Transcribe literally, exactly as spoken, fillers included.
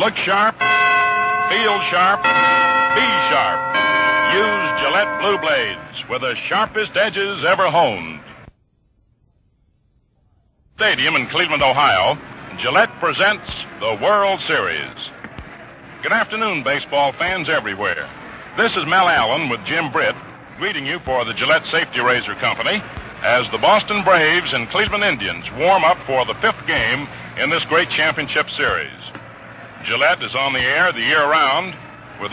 look sharp, feel sharp, be sharp. Use Gillette Blue Blades with the sharpest edges ever honed. Stadium in Cleveland, Ohio, Gillette presents the World Series. Good afternoon, baseball fans everywhere. This is Mel Allen with Jim Britt greeting you for the Gillette Safety Razor Company as the Boston Braves and Cleveland Indians warm up for the fifth game in this great championship series. Gillette is on the air the year round